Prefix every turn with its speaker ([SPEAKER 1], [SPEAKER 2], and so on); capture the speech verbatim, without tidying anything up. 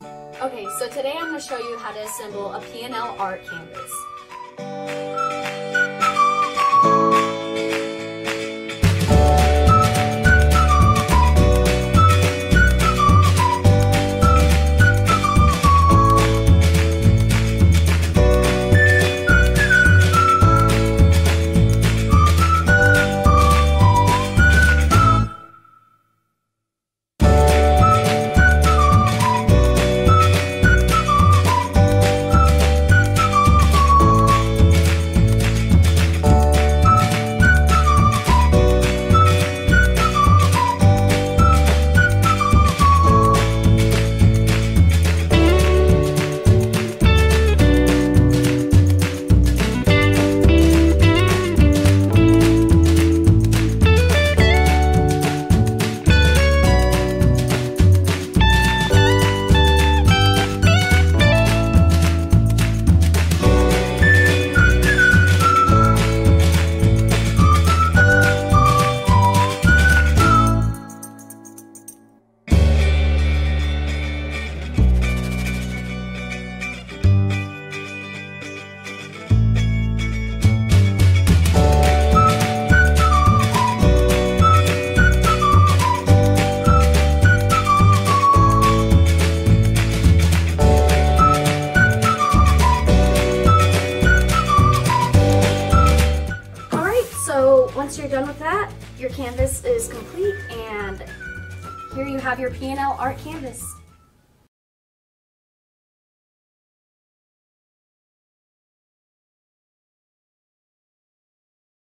[SPEAKER 1] Okay, so today I'm going to show you how to assemble a P and L art canvas. So once you're done with that, your canvas is complete, and here you have your P and L art canvas.